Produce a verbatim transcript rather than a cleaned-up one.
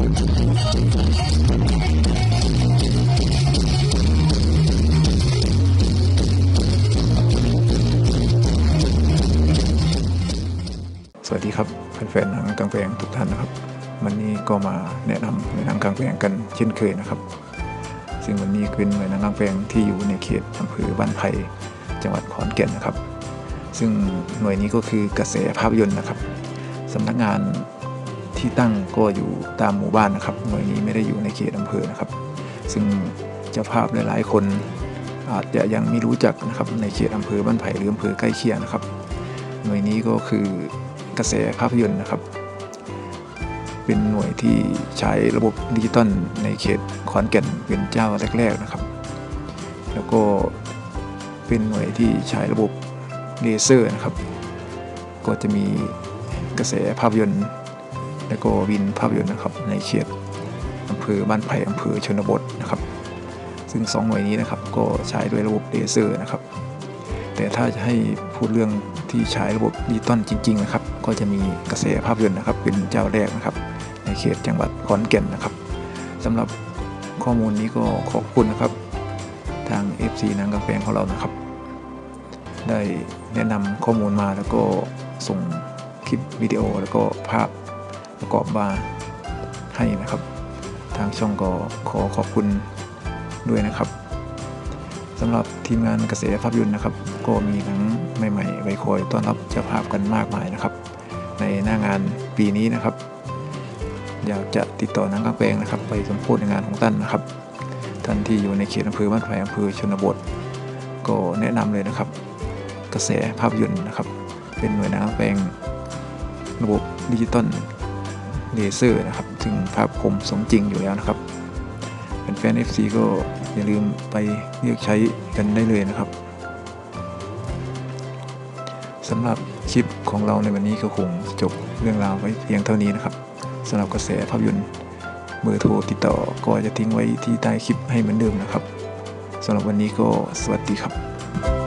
สวัสดีครับแฟนๆหนังกลางแปลงทุกท่านนะครับวันนี้ก็มาแนะนำหน่วยหนังกลางแปลงกันเช่นเคยนะครับซึ่งวันนี้เป็นหน่วยหนังกลางแปลงที่อยู่ในเขตอำเภอบ้านไผ่จังหวัดขอนแก่นนะครับซึ่งหน่วยนี้ก็คือกระแสภาพยนตร์นะครับสำนักงานที่ตั้งก็อยู่ตามหมู่บ้านนะครับหน่วยนี้ไม่ได้อยู่ในเขตอำเภอนะครับซึ่งเจ้าภาพหลายๆคนอาจจะยังไม่รู้จักนะครับในเขตอำเภอบ้านไผ่หรืออำเภอใกล้เคียงนะครับหน่วยนี้ก็คือกระแสภาพยนตร์นะครับเป็นหน่วยที่ใช้ระบบดิจิตอลในเขตขอนแก่นเป็นเจ้าแรกๆนะครับแล้วก็เป็นหน่วยที่ใช้ระบบเลเซอร์นะครับก็จะมีกระแสภาพยนตร์แล้วก็วินภาพยนตร์นะครับในเขตอำเภอบ้านไผ่อำเภอชนบทนะครับซึ่งสองหน่วยนี้นะครับก็ใช้ด้วยระบบเลเซอร์นะครับแต่ถ้าจะให้พูดเรื่องที่ใช้ระบบดิจิตอลจริงๆนะครับก็จะมีกระแสภาพยนตร์นะครับเป็นเจ้าแรกนะครับในเขตจังหวัดขอนแก่นนะครับสำหรับข้อมูลนี้ก็ขอบคุณนะครับทาง เอฟ ซี หนังกลางแปลงของเรานะครับได้แนะนำข้อมูลมาแล้วก็ส่งคลิปวิดีโอแล้วก็ภาพประกอบมาให้นะครับทางช่องก็ขอขอบคุณด้วยนะครับสำหรับทีมงานกระแสภาพยนตร์นะครับก็มีหนังใหม่ๆไว้คอยต้อนรับเจ้าภาพกันมากมายนะครับในหน้างานปีนี้นะครับอยากจะติดต่อหนังกลางแปลงนะครับไปสมโภชในงานของท่านนะครับท่านที่อยู่ในเขตอำเภอบ้านไผ่อำเภอชนบทก็แนะนำเลยนะครับกระแสภาพยนตร์นะครับเป็นหน่วยหนังกลางแปลงระบบดิจิตอลเลเซอร์นะครับซึ่งภาพคมสมจริงอยู่แล้วนะครับเป็นแฟน เอฟ ซี ก็อย่าลืมไปเลือกใช้กันได้เลยนะครับสำหรับคลิปของเราในวันนี้ก็คงจบเรื่องราวไว้เพียงเท่านี้นะครับสำหรับกระแสภาพยนตร์เบอร์โทรติดต่อก็จะทิ้งไว้ที่ใต้คลิปให้เหมือนเดิมนะครับสำหรับวันนี้ก็สวัสดีครับ